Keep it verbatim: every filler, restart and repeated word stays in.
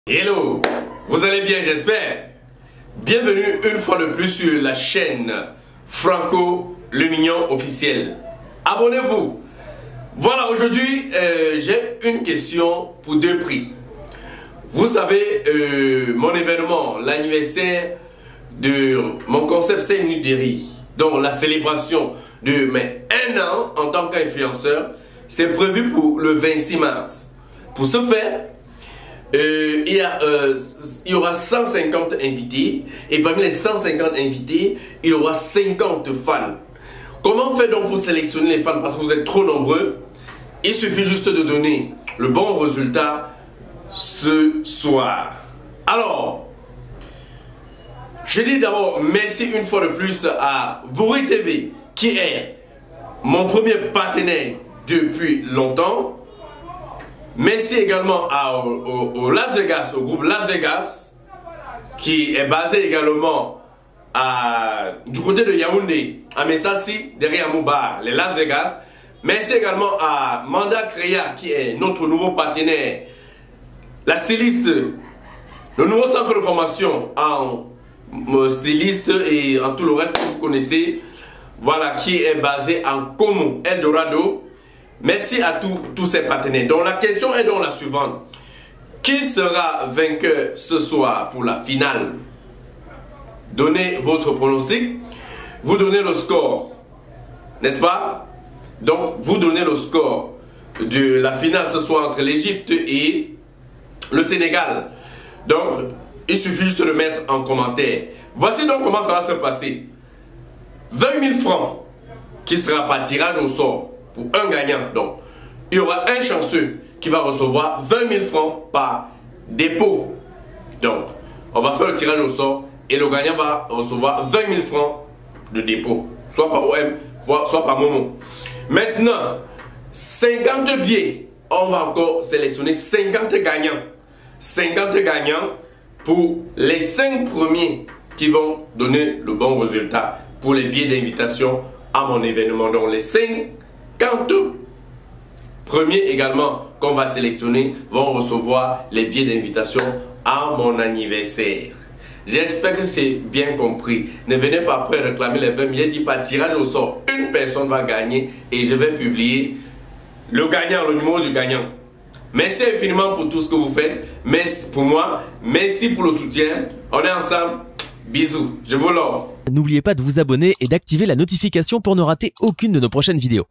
Hello, vous allez bien, j'espère. Bienvenue une fois de plus sur la chaîne Franco le Mignon officiel. Abonnez-vous. Voilà, aujourd'hui euh, j'ai une question pour deux prix. Vous savez, euh, mon événement, l'anniversaire de mon concept c'est une nuit de rire. Donc la célébration de mes un an en tant qu'influenceur, c'est prévu pour le vingt-six mars. Pour ce faire, Euh, il, y a, euh, il y aura cent cinquante invités et parmi les cent cinquante invités, il y aura cinquante fans. Comment faire donc pour sélectionner les fans? Parce que vous êtes trop nombreux. Il suffit juste de donner le bon résultat ce soir. Alors, je dis d'abord merci une fois de plus à Vouri T V qui est mon premier partenaire depuis longtemps. Merci également à, au, au Las Vegas, au groupe Las Vegas, qui est basé également à, du côté de Yaoundé, à Messassi, derrière Moubar, les Las Vegas. Merci également à Manda Créa, qui est notre nouveau partenaire, la styliste, le nouveau centre de formation en styliste et en tout le reste que vous connaissez, voilà, qui est basé en Como, Eldorado. Merci à tous, tous ces partenaires. Donc la question est donc la suivante. Qui sera vainqueur ce soir pour la finale? Donnez votre pronostic. Vous donnez le score. N'est-ce pas? Donc vous donnez le score de la finale ce soir entre l'Égypte et le Sénégal. Donc il suffit juste de le mettre en commentaire. Voici donc comment ça va se passer. vingt mille francs qui sera par tirage au sort. Pour un gagnant, donc il y aura un chanceux qui va recevoir vingt mille francs par dépôt. Donc on va faire le tirage au sort et le gagnant va recevoir vingt mille francs de dépôt, soit par O M, soit par Momo. Maintenant, cinquante billets, on va encore sélectionner cinquante gagnants. cinquante gagnants pour les cinq premiers qui vont donner le bon résultat pour les billets d'invitation à mon événement. Donc les cinq premiers également qu'on va sélectionner vont recevoir les billets d'invitation à mon anniversaire. J'espère que c'est bien compris. Ne venez pas après réclamer les vingt billets. Dit par tirage au sort, une personne va gagner et je vais publier le gagnant, le numéro du gagnant. Merci infiniment pour tout ce que vous faites. Merci pour moi. Merci pour le soutien. On est ensemble. Bisous. Je vous love. N'oubliez pas de vous abonner et d'activer la notification pour ne rater aucune de nos prochaines vidéos.